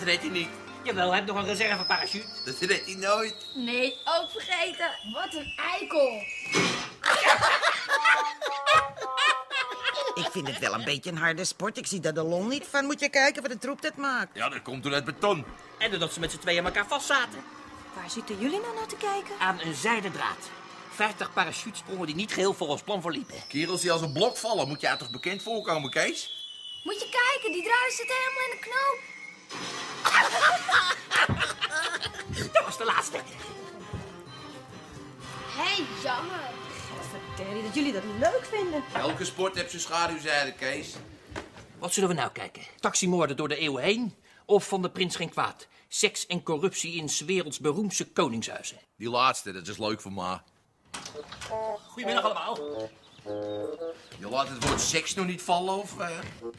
redt hij niet. Jawel, hij heeft nog een reserveparachute. Dat redt hij nooit. Nee, ook vergeten. Wat een eikel. Ik vind het wel een beetje een harde sport. Ik zie daar de lol niet van. Moet je kijken wat een troep dat maakt. Ja, dat komt door het beton. En doordat ze met z'n tweeën aan elkaar vastzaten. Waar zitten jullie nou naar te kijken? Aan een zijden draad. 50 parachutesprongen die niet geheel volgens plan verliepen. Kerels die als een blok vallen, moet jou toch bekend voorkomen, Kees? Moet je kijken, die draad zit helemaal in de knoop. Dat was de laatste. Hé, jammer. Vertel dat jullie dat leuk vinden. Elke sport heeft zijn schaduwzijde, Kees. Wat zullen we nou kijken? Taximoorden door de eeuwen heen? Of Van de Prins geen kwaad? Seks en corruptie in 's werelds beroemdste koningshuizen. Die laatste, dat is leuk voor ma. Goedemiddag allemaal. Je laat het woord seks nog niet vallen, of... Wat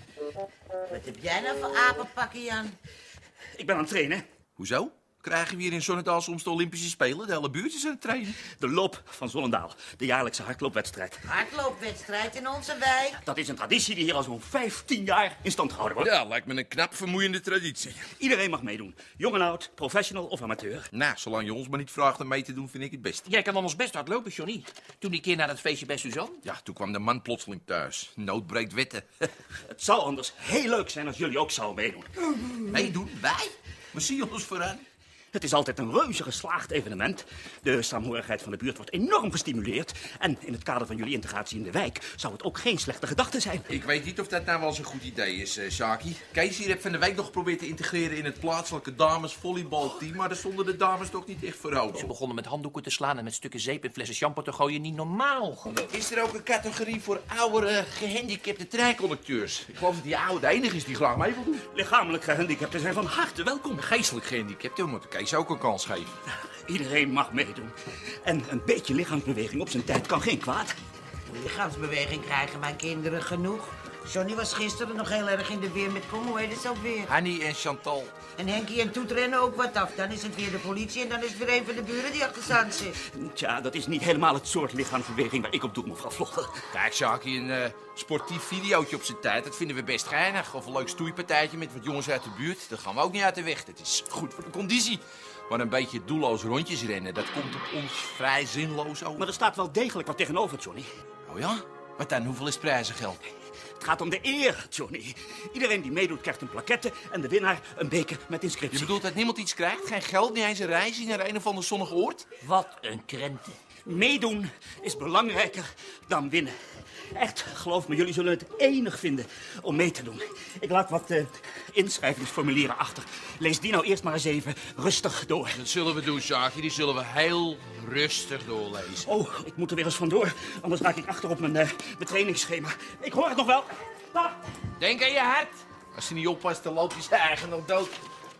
heb jij nou voor apenpakken, Jan? Ik ben aan het trainen. Hoezo? Krijgen we hier in Zonnedaal soms de Olympische Spelen? De hele buurt is aan het trainen. De loop van Zonnendaal. De jaarlijkse hardloopwedstrijd. Hardloopwedstrijd in onze wijk. Dat is een traditie die hier al zo'n 15 jaar in stand gehouden wordt. Ja, lijkt me een knap vermoeiende traditie. Iedereen mag meedoen. Jong en oud, professional of amateur. Nou, zolang je ons maar niet vraagt om mee te doen, vind ik het best. Jij kan anders best hard lopen, Johnny. Toen die keer naar dat feestje bij Suzanne. Ja, toen kwam de man plotseling thuis. Nood breekt wetten. Het zou anders heel leuk zijn als jullie ook zouden meedoen. Meedoen? Wij? We zien ons vooraan. Het is altijd een reuze geslaagd evenement. De saamhorigheid van de buurt wordt enorm gestimuleerd. En in het kader van jullie integratie in de wijk zou het ook geen slechte gedachte zijn. Ik weet niet of dat nou wel eens een goed idee is, Sjaki. Kees hier heeft van de week nog geprobeerd te integreren in het plaatselijke damesvolleybalteam, maar daar stonden de dames toch niet echt voor Ze open. begonnen met handdoeken te slaan en met stukken zeep en flessen shampoo te gooien. Niet normaal gewoon. Is er ook een categorie voor oudere gehandicapte treinconducteurs? Ik geloof dat die oude de enige is die graag mee wil doen. Lichamelijk gehandicapten zijn van harte welkom. Geestelijk gehandicapten, we moeten Kees ook een kans geven. Iedereen mag meedoen. En een beetje lichaamsbeweging op zijn tijd kan geen kwaad. Lichaamsbeweging krijgen mijn kinderen genoeg. Johnny was gisteren nog heel erg in de weer met kom, hoe heet het ook weer? Hanny en Chantal. En Henkie en Toet rennen ook wat af. Dan is het weer de politie en dan is het weer een van de buren die achter zand zit. Tja, dat is niet helemaal het soort lichaamsbeweging waar ik op doe, mevrouw Vlotter. Kijk, Sjaki, een sportief videootje op zijn tijd, dat vinden we best geinig. Of een leuk stoeipartijtje met wat jongens uit de buurt. Dat gaan we ook niet uit de weg. Dat is goed voor de conditie. Maar een beetje doelloos rondjes rennen, dat komt op ons vrij zinloos over. Maar er staat wel degelijk wat tegenover, Johnny. Oh ja? Wat dan? Hoeveel is prijzengeld? Het gaat om de eer, Johnny. Iedereen die meedoet krijgt een plaquette en de winnaar een beker met Je inscriptie. bedoelt dat niemand iets krijgt? Geen geld, niet eens een reis naar een of ander zonnig oord? Wat een krenten. Meedoen is belangrijker dan winnen. Echt, geloof me, jullie zullen het enig vinden om mee te doen. Ik laat wat inschrijvingsformulieren achter. Lees die nou eerst maar eens even rustig door. Dat zullen we doen, Sjaki. Die zullen we heel rustig doorlezen. Oh, ik moet er weer eens vandoor, anders raak ik achter op mijn trainingsschema. Ik hoor het nog wel. Dag. Denk aan je hart. Als hij niet oppast, dan loopt hij zijn eigen nog dood.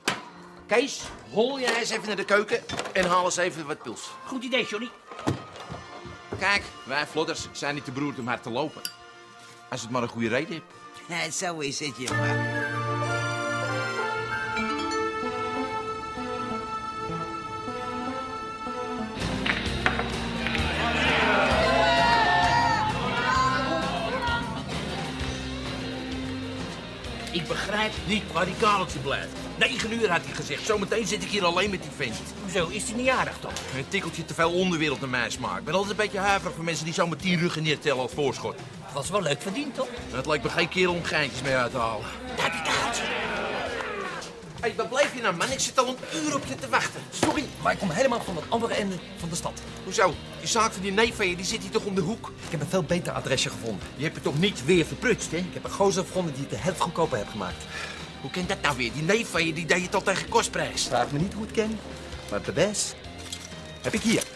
Kees, hol jij eens even naar de keuken en haal eens even wat pils. Goed idee, Johnny. Kijk, wij vlodders zijn niet te beroerd om hard te lopen. Als het maar een goede reden hebt. Ja, zo is het, jongen. Ik begrijp niet waar die kabeltje blijft. 9 uur had hij gezegd. Zometeen zit ik hier alleen met die vent. Hoezo, is hij niet aardig toch? Een tikkeltje te veel onderwereld naar mijn smaak. Ik ben altijd een beetje huiverig voor mensen die zo met 10 ruggen neertellen als voorschot. Was wel leuk verdiend, toch? Het lijkt me geen kerel om geintjes mee uit te halen. Daar heb je kabeltje. Hé, waar blijf je nou, man? Ik zit al een uur op je te wachten. Sorry, maar ik kom helemaal van het andere einde van de stad. Hoezo? Die zaak van die neef van je, die zit hier toch om de hoek? Ik heb een veel beter adresje gevonden. Je hebt het toch niet weer verprutst, hè? Ik heb een gozer gevonden die het de helft goedkoper heeft gemaakt. Hoe kan dat nou weer? Die neef van je, die deed het al tegen kostprijs. Vraag me niet hoe het ken, maar het bewijs heb ik hier.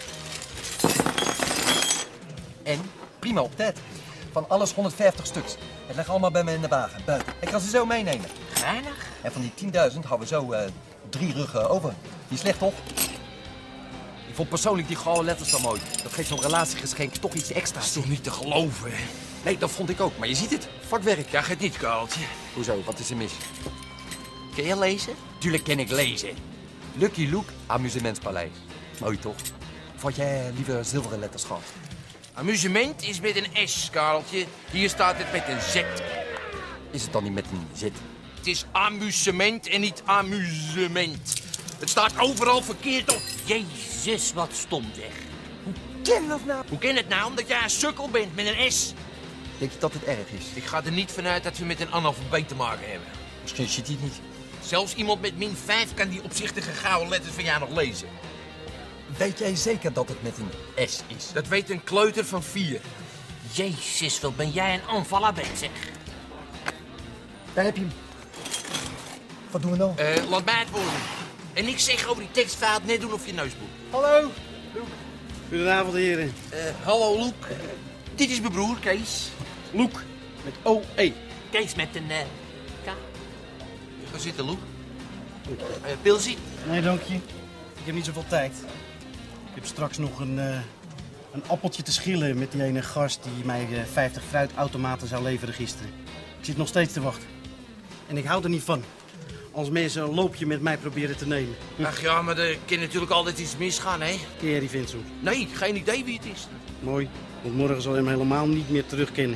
En prima op tijd. Van alles 150 stuks. Het ligt allemaal bij me in de wagen, buiten. Ik ga ze zo meenemen. Geinig. En van die 10.000 houden we zo 3 ruggen over. Die is slecht, toch? Ik vond persoonlijk die gouden letters zo mooi. Dat geeft zo'n relatiegeschenk toch iets extra's. Dat is toch niet te geloven, hè? Nee, dat vond ik ook. Maar je ziet het. Vakwerk. Ja, gaat niet, Kareltje. Hoezo? Wat is er mis? Ken je lezen? Tuurlijk ken ik lezen. Lucky Luke, Amusementspaleis. Mooi toch? Of had jij liever zilveren letters gehad? Amusement is met een S, Kareltje. Hier staat het met een Z. Is het dan niet met een Z? Het is amusement en niet amusement. Het staat overal verkeerd op. Jezus, wat stom zeg. Ken dat nou? Hoe kan het nou? Omdat jij een sukkel bent met een S. Denk je dat het erg is? Ik ga er niet vanuit dat we met een analfabeet te maken hebben. Misschien ziet hij het niet. Zelfs iemand met -5 kan die opzichtige gouden letters van jou nog lezen. Weet jij zeker dat het met een S is? Dat weet een kleuter van 4. Jezus, wat ben jij een analfabeet zeg. Daar heb je hem. Wat doen we nou? Laat mij het worden. En niks zeggen over die tekstfout, net doen of je neus bloedt. Hallo? Goedenavond, heren. Hallo, Loek. Dit is mijn broer, Kees. Loek, met O-E. Kees met een K. Waar zit de Loek? Pilsie? Nee, dank je. Ik heb niet zoveel tijd. Ik heb straks nog een appeltje te schillen met die ene gast die mij 50 fruitautomaten zou leveren gisteren. Ik zit nog steeds te wachten. En ik hou er niet van. Als mensen een loopje met mij proberen te nemen. Ach ja, maar er kan natuurlijk altijd iets misgaan, hè? Ken jij die Vincent? Nee, geen idee wie het is. Mooi, want morgen zal je hem helemaal niet meer terugkennen.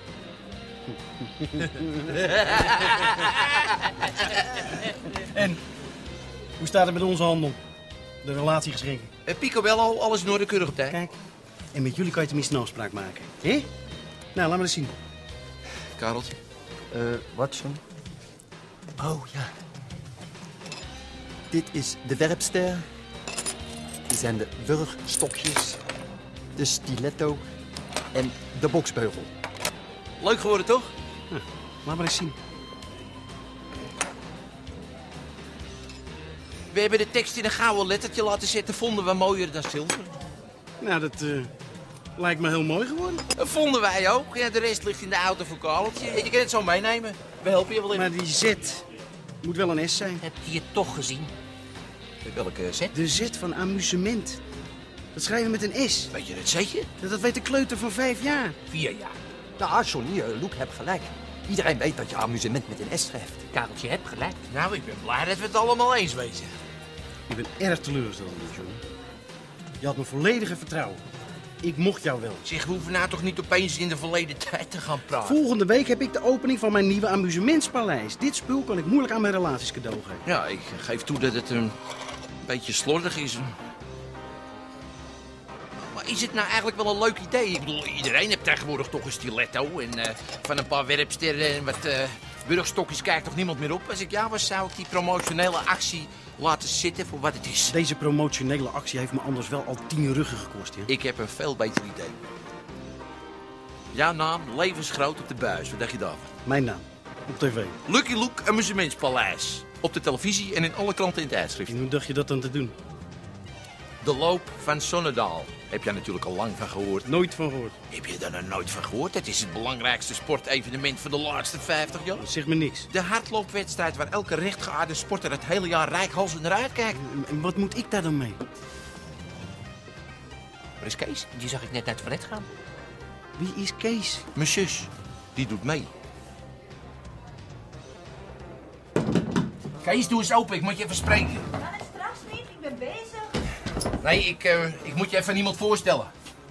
En, hoe staat het met onze handel? De relatiegeschenken. Picobello, alles in orde, keurig op tijd. Kijk, en met jullie kan je tenminste een afspraak maken. Hé? Nou, laat me eens zien. Kareltje. Watson. Oh, ja. Dit is de werpster. Dit zijn de wurgstokjes, de stiletto en de boksbeugel. Leuk geworden, toch? Laat maar eens zien. We hebben de tekst in een gouden lettertje laten zetten. Vonden we mooier dan zilver. Nou, dat lijkt me heel mooi geworden. Dat vonden wij ook. Ja, de rest ligt in de auto voor Kareltje. Je kan het zo meenemen. We helpen je wel in. Maar die Z moet wel een S zijn. Heb je het toch gezien? Welke zet? De Z van amusement. Dat schrijven we met een S. Weet je dat zeker? Dat weet de kleuter van 5 jaar. 4 jaar. Nou, Johnny, Loek hebt gelijk. Iedereen weet dat je amusement met een S schrijft. Kareltje, hebt gelijk. Nou, ik ben blij dat we het allemaal eens wezen. Ik ben erg teleurgesteld in je, Johnny. Je had mijn volledige vertrouwen. Ik mocht jou wel. Zeg, we hoeven nou toch niet opeens in de verleden tijd te gaan praten? Volgende week heb ik de opening van mijn nieuwe amusementspaleis. Dit spul kan ik moeilijk aan mijn relaties cadeau geven. Ja, ik geef toe dat het een beetje slordig is. Maar is het nou eigenlijk wel een leuk idee? Ik bedoel, iedereen heeft tegenwoordig toch een stiletto. En van een paar werpsterren en wat wurgstokjes kijkt toch niemand meer op? Als ik jou was, zou ik die promotionele actie laten zitten voor wat het is. Deze promotionele actie heeft me anders wel al 10 ruggen gekost, ja? Ik heb een veel beter idee. Jouw naam, levensgroot op de buis. Wat dacht je daarvan? Mijn naam. Op tv. Lucky Luke Amusementspaleis. Op de televisie en in alle kranten in tijdschriften. En hoe dacht je dat dan te doen? De loop van Sonnedaal. Heb jij natuurlijk al lang van gehoord. Nooit van gehoord. Heb je er nog nooit van gehoord? Het is het belangrijkste sportevenement van de laatste 50 jaar. Dat zegt me niks. De hardloopwedstrijd waar elke rechtgeaarde sporter het hele jaar reikhalzend naar uitkijkt. En wat moet ik daar dan mee? Waar is Kees? Die zag ik net naar het toilet gaan. Wie is Kees? Mijn zus. Die doet mee. Kees, doe eens open. Ik moet je even spreken. Kan het straks niet? Ik ben bezig. Nee, ik moet je even aan iemand voorstellen.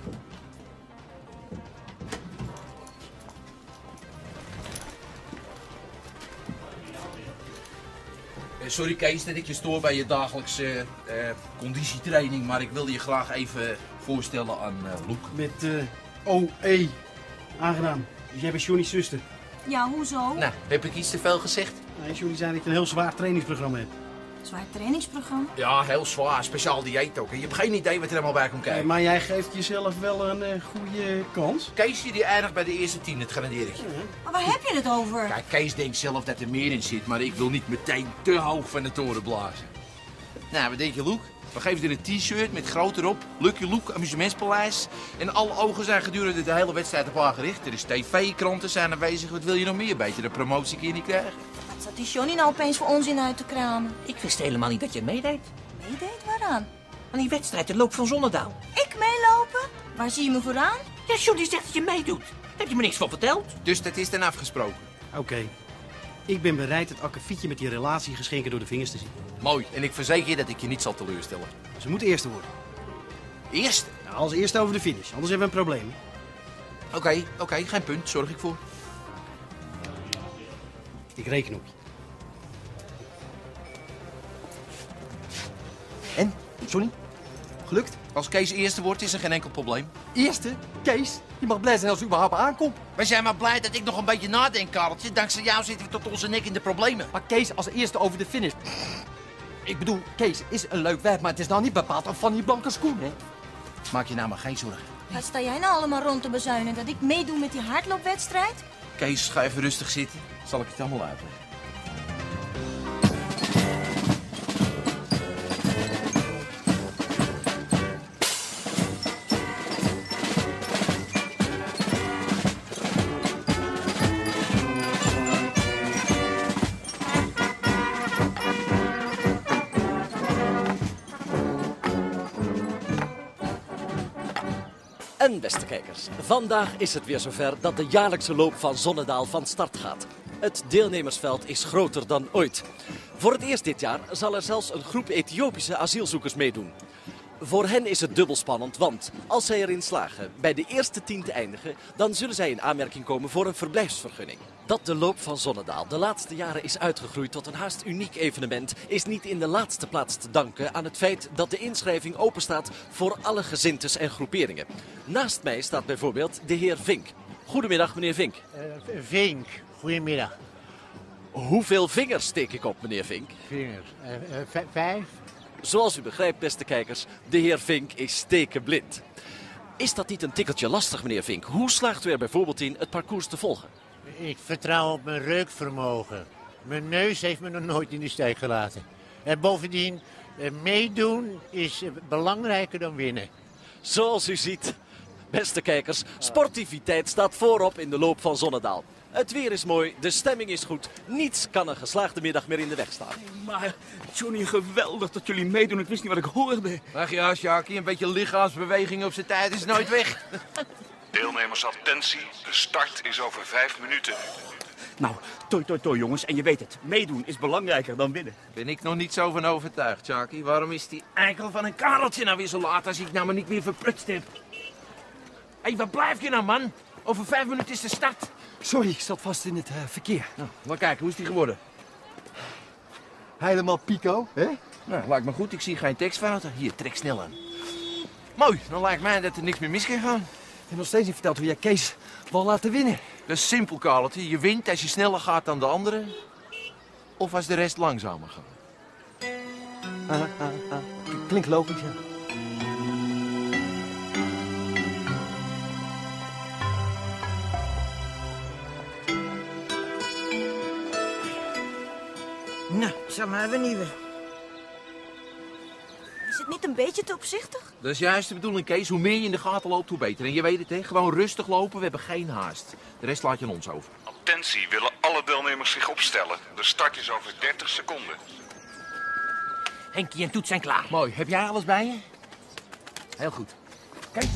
Sorry Kees dat ik je stoor bij je dagelijkse conditietraining, maar ik wilde je graag even voorstellen aan Loek. Met O-E. Aangenaam. Dus jij bent Johnny's zuster. Ja, hoezo? Nou, heb ik iets te veel gezegd? Nee, Johnny zei dat je een heel zwaar trainingsprogramma hebt. Zwaar trainingsprogramma. Ja, heel zwaar. Speciaal dieet ook. Je hebt geen idee wat er allemaal bij komt kijken. Maar jij geeft jezelf wel een goede kans. Kees die eindigt bij de eerste 10, dat garandeer ik je. Maar waar heb je het over? Kijk, Kees denkt zelf dat er meer in zit, maar ik wil niet meteen te hoog van de toren blazen. Nou, wat denk je, Loek? We geven er een t-shirt met groot erop, Lucky Luke Amusementspaleis. En alle ogen zijn gedurende de hele wedstrijd op haar gericht. Er is tv, kranten zijn aanwezig. Wat wil je nog meer? Beetje de promotie kun je niet krijgen. Wat zat die Johnny nou opeens voor onzin uit te kramen? Ik wist helemaal niet dat je meedeed. Meedeed? Waaraan? Aan die wedstrijd, de loop van Zonnedaal. Ik meelopen? Waar zie je me vooraan? Ja, Johnny zegt dat je meedoet. Daar heb je me niks van verteld. Dus dat is dan afgesproken. Oké. Ik ben bereid het akkefietje met die relatiegeschenken door de vingers te zien. Mooi. En ik verzeker je dat ik je niet zal teleurstellen. Ze moet eerste worden. Eerst? Nou, als eerste over de finish, anders hebben we een probleem. Oké, geen punt. Zorg ik voor. Ik reken op je. En? Johnny? Gelukt? Als Kees eerste wordt, is er geen enkel probleem. Eerste? Kees? Je mag blij zijn als u überhaupt aankomt. Wij zijn maar blij dat ik nog een beetje nadenk, Kareltje. Dankzij jou zitten we tot onze nek in de problemen. Maar Kees als eerste over de finish. Ik bedoel, Kees is een leuk wijf, maar het is nou niet bepaald een Fanny Blanke schoen, hè? Maak je nou maar geen zorgen. Wat sta jij nou allemaal rond te bezuinen? Dat ik meedoe met die hardloopwedstrijd? Kees, ga even rustig zitten. Zal ik het allemaal uitleggen. En beste kijkers, vandaag is het weer zover dat de jaarlijkse loop van Zonnedaal van start gaat. Het deelnemersveld is groter dan ooit. Voor het eerst dit jaar zal er zelfs een groep Ethiopische asielzoekers meedoen. Voor hen is het dubbel spannend, want als zij erin slagen bij de eerste 10 te eindigen, dan zullen zij in aanmerking komen voor een verblijfsvergunning. Dat de loop van Zonnedaal de laatste jaren is uitgegroeid tot een haast uniek evenement, is niet in de laatste plaats te danken aan het feit dat de inschrijving openstaat voor alle gezindtes en groeperingen. Naast mij staat bijvoorbeeld de heer Vink. Goedemiddag, meneer Vink. Vink, goedemiddag. Hoeveel vingers steek ik op, meneer Vink? Vingers. 5. Zoals u begrijpt, beste kijkers, de heer Vink is stekenblind. Is dat niet een tikkeltje lastig, meneer Vink? Hoe slaagt u er bijvoorbeeld in het parcours te volgen? Ik vertrouw op mijn reukvermogen. Mijn neus heeft me nog nooit in de steek gelaten. En bovendien, meedoen is belangrijker dan winnen. Zoals u ziet, beste kijkers, sportiviteit staat voorop in de loop van Zonnedaal. Het weer is mooi, de stemming is goed. Niets kan een geslaagde middag meer in de weg staan. Maar, Johnny, geweldig dat jullie meedoen. Ik wist niet wat ik hoorde. Ach ja, Sjakie, een beetje lichaamsbeweging op zijn tijd is nooit weg. Deelnemers attentie, de start is over 5 minuten. Nou, toi, jongens. En je weet het, meedoen is belangrijker dan winnen. Ben ik nog niet zo van overtuigd, Sjakie. Waarom is die eikel van een Kareltje nou weer zo laat als ik nou maar niet weer verprutst heb? Hé, waar blijf je nou, man? Over 5 minuten is de start. Sorry, ik zat vast in het verkeer. Nou, maar kijk, hoe is die geworden? Helemaal pico, hè? Nou, lijkt me goed. Ik zie geen tekstfouten. Hier, trek snel aan. Mooi, dan lijkt mij dat er niks meer mis kan gaan. Je hebt nog steeds niet verteld hoe jij Kees wil laten winnen. Dat is simpel, Kareltje. Je wint als je sneller gaat dan de anderen. Of als de rest langzamer gaat. Klinkt logisch, ja. Nou, zeg maar hebben nieuwe. Is het niet een beetje te opzichtig? Dat is juist de bedoeling, Kees. Hoe meer je in de gaten loopt, hoe beter. En je weet het, hè? Gewoon rustig lopen. We hebben geen haast. De rest laat je aan ons over. Attentie, willen alle deelnemers zich opstellen. De start is over 30 seconden. Henkie en Toet zijn klaar. Mooi. Heb jij alles bij je? Heel goed. Kees.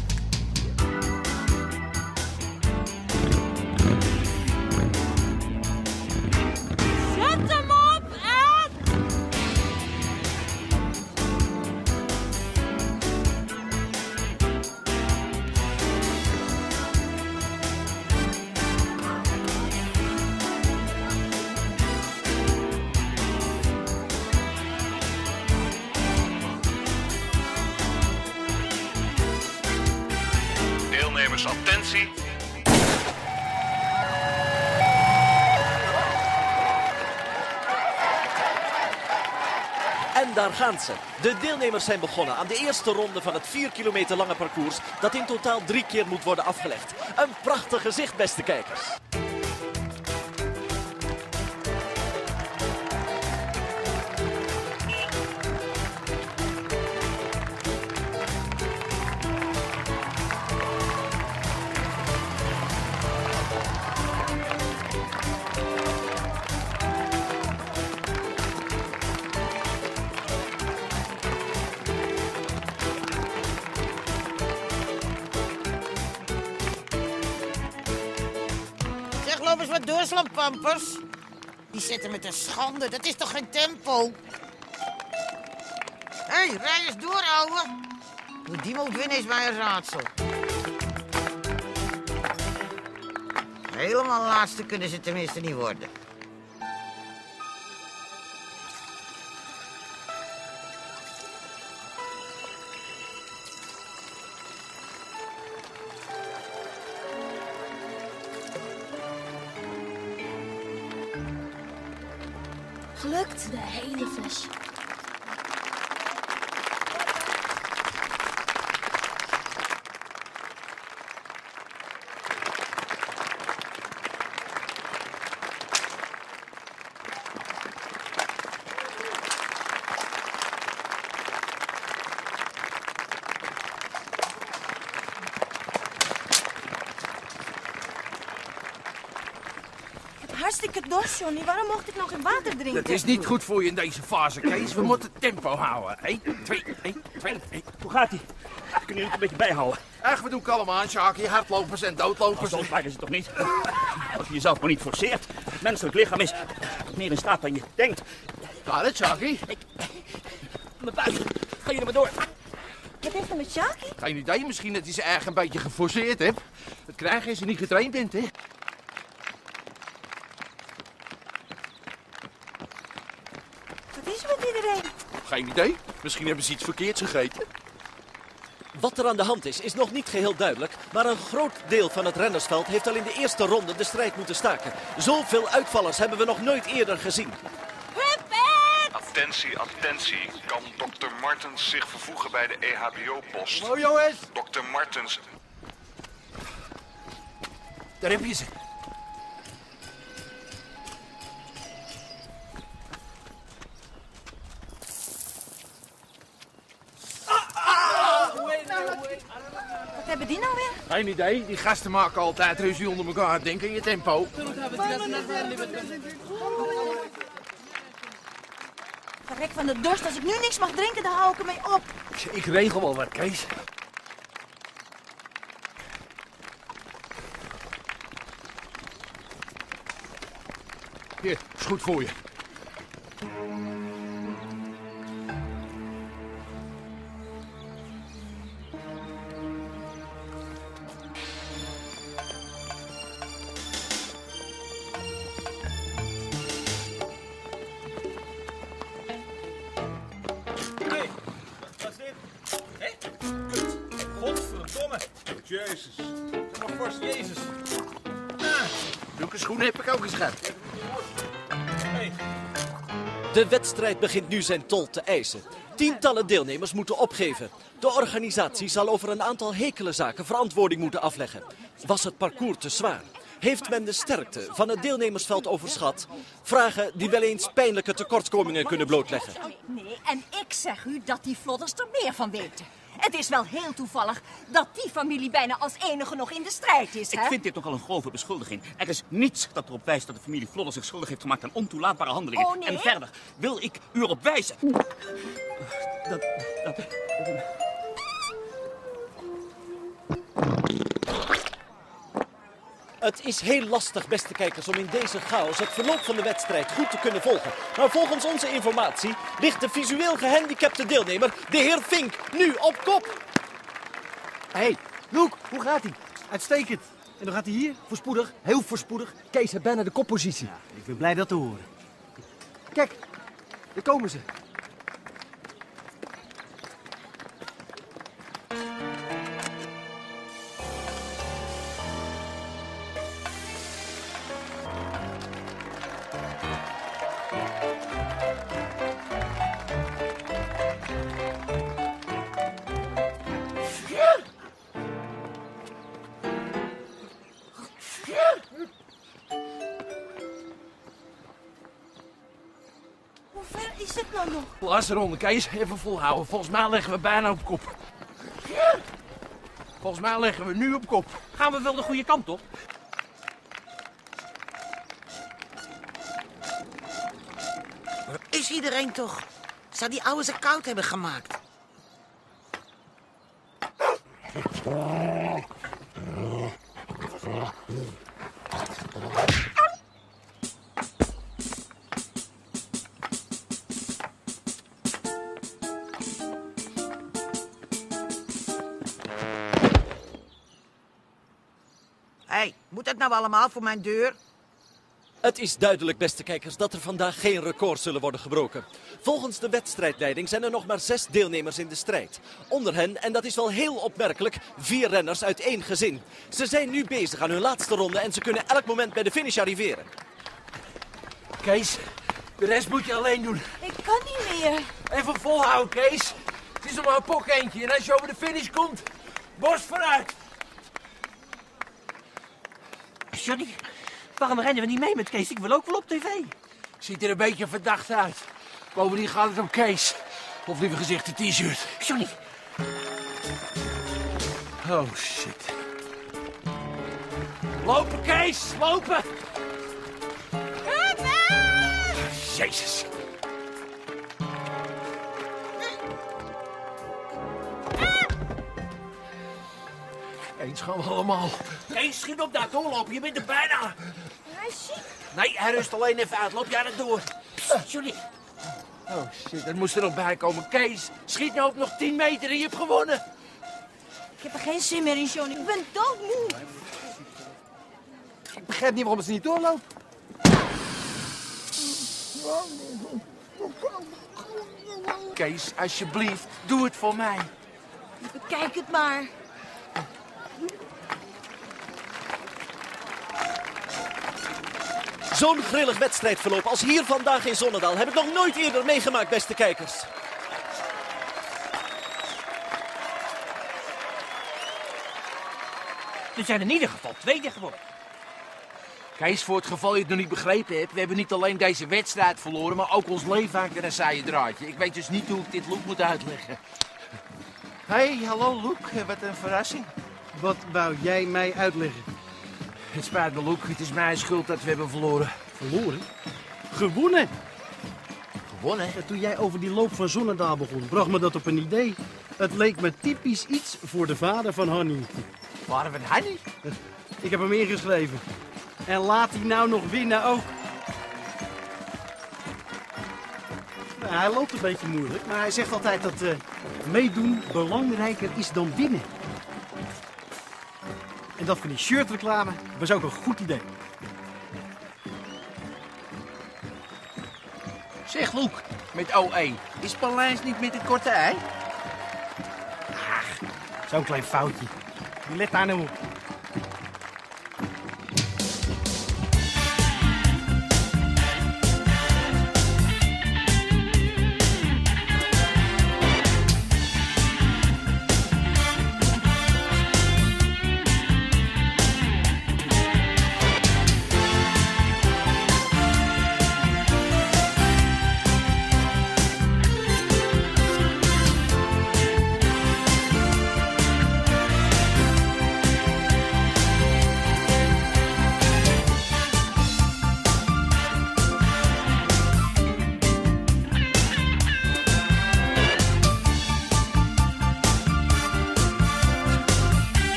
Zet hem op en... Deelnemers attentie. En daar gaan ze. De deelnemers zijn begonnen aan de eerste ronde van het 4 kilometer lange parcours dat in totaal 3 keer moet worden afgelegd. Een prachtig gezicht, beste kijkers. Zeg, loop eens wat door, slampampers. Die zitten met een schande, dat is toch geen tempo? Hé, rij eens door, ouwe. Hoe die moet winnen is mij een raadsel. Helemaal laatste kunnen ze tenminste niet worden. Gelukt. De hele fles. Hartstikke dorst, Johnny. Waarom mocht ik nog geen water drinken? Dat is niet goed voor je in deze fase, Kees. We moeten tempo houden. 1, 2, 1, 2, 1. Hoe gaat ie? Kunnen jullie het een beetje bijhouden? Ach, we doen kalm aan, Sjakie. Hardlopers en doodlopers. Zo zwaar is het toch niet? Als je jezelf maar niet forceert. Het menselijk lichaam is meer in staat dan je denkt. Gaat het, Sjakie? Mijn buik. Ga jullie maar door. Wat heeft er met Sjaki? Geen idee, misschien dat hij zijn eigen een beetje geforceerd heeft. Dat krijg je als je niet getraind bent, hè? Wat is er met iedereen? Geen idee. Misschien hebben ze iets verkeerds gegeten. Wat er aan de hand is nog niet geheel duidelijk. Maar een groot deel van het rennersveld heeft al in de eerste ronde de strijd moeten staken. Zoveel uitvallers hebben we nog nooit eerder gezien. Attentie, attentie. Kan dokter Martens zich vervoegen bij de EHBO-post? Hallo, jongens. Dokter Martens. Daar heb je ze. Wat hebben die nou weer? Geen idee. Die gasten maken altijd ruzie onder elkaar. Denk aan je tempo. Verrek van de dorst. Als ik nu niks mag drinken, dan hou ik ermee op. Ik regel wel wat, Kees. Hier, is goed voor je. Jezus. Nog vast, Jezus. Zulke schoenen heb ik ook eens gehad. De wedstrijd begint nu zijn tol te eisen. Tientallen deelnemers moeten opgeven. De organisatie zal over een aantal hekele zaken verantwoording moeten afleggen. Was het parcours te zwaar? Heeft men de sterkte van het deelnemersveld overschat? Vragen die wel eens pijnlijke tekortkomingen kunnen blootleggen. Nee, en ik zeg u dat die vlodders er meer van weten. Het is wel heel toevallig dat die familie bijna als enige nog in de strijd is, hè? Ik vind dit nogal een grove beschuldiging. Er is niets dat erop wijst dat de familie Vlodder zich schuldig heeft gemaakt aan ontoelaatbare handelingen. Oh, nee? En verder wil ik u erop wijzen. Het is heel lastig, beste kijkers, om in deze chaos het verloop van de wedstrijd goed te kunnen volgen. Maar volgens onze informatie ligt de visueel gehandicapte deelnemer, de heer Fink, nu op kop. Hé, Loek, hoe gaat hij? Uitstekend. En dan gaat hij hier? Voorspoedig, heel voorspoedig. Kees heeft bijna de koppositie. Ja, ik ben blij dat te horen. Kijk, daar komen ze. Hoe ver is het nou nog? Laatste ronde, Kees. Even volhouden. Volgens mij leggen we bijna op kop. Volgens mij leggen we nu op kop. Gaan we wel de goede kant op? Waar is iedereen toch? Zou die ouwe ze koud hebben gemaakt? Hé, moet dat nou allemaal voor mijn deur? Het is duidelijk, beste kijkers, dat er vandaag geen records zullen worden gebroken. Volgens de wedstrijdleiding zijn er nog maar 6 deelnemers in de strijd. Onder hen, en dat is wel heel opmerkelijk, 4 renners uit 1 gezin. Ze zijn nu bezig aan hun laatste ronde en ze kunnen elk moment bij de finish arriveren. Kees, De rest moet je alleen doen. Ik kan niet meer. Even volhouden, Kees. Het is nog maar een pok eentje. En als je over de finish komt, borst vooruit. Johnny, waarom rennen we niet mee met Kees? Ik wil ook wel op tv. Ziet er een beetje verdacht uit. Bovendien gaat het om Kees. Of liever gezegd de t-shirt. Johnny. Oh, shit. Lopen, Kees, lopen! Jezus. Eens gaan we allemaal. Kees, schiet op daar, doorlopen. Je bent er bijna. Hij is ziek. Nee, hij rust alleen even uit. Loop jij er door. Johnny. Oh, shit, dat moest er nog bij komen. Kees, schiet nou op nog 10 meter en je hebt gewonnen. Ik heb er geen zin meer in, Johnny. Ik ben doodmoe. Ik begrijp niet waarom ze niet doorloopt. Kees, alsjeblieft, doe het voor mij. Bekijk het maar. Zo'n grillig wedstrijdverloop als hier vandaag in Zonnedaal heb ik nog nooit eerder meegemaakt, beste kijkers. We zijn in ieder geval tweede geworden. Kees, voor het geval je het nog niet begrepen hebt, we hebben niet alleen deze wedstrijd verloren, maar ook ons leven hangt er een saaie draadje. Ik weet dus niet hoe ik dit Luc moet uitleggen. Hey, hallo Luc, wat een verrassing. Wat wou jij mij uitleggen? Het spijt me, Luc, het is mijn schuld dat we hebben verloren. Verloren? Gewonnen! Gewonnen? Ja, toen jij over die loop van Zonnedaal begon, bracht me dat op een idee. Het leek me typisch iets voor de vader van Hanny. Waren we Hanny? Ik heb hem ingeschreven. En laat hij nou nog winnen ook. Nou, hij loopt een beetje moeilijk, maar hij zegt altijd dat meedoen belangrijker is dan winnen. En dat van die shirtreclame was ook een goed idee. Zeg Luc, met OE, is Paleis niet met het korte ei? Zo'n klein foutje. Let daar nou op.